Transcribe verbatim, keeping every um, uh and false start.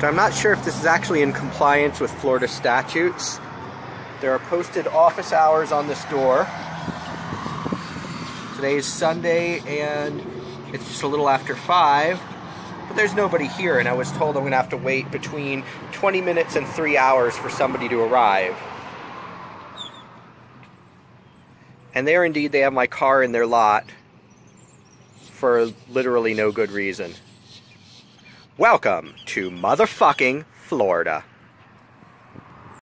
So I'm not sure if this is actually in compliance with Florida statutes. There are posted office hours on this door. Today is Sunday and it's just a little after five, but there's nobody here, and I was told I'm going to have to wait between twenty minutes and three hours for somebody to arrive. And there indeed they have my car in their lot for literally no good reason. Welcome to motherfucking Florida.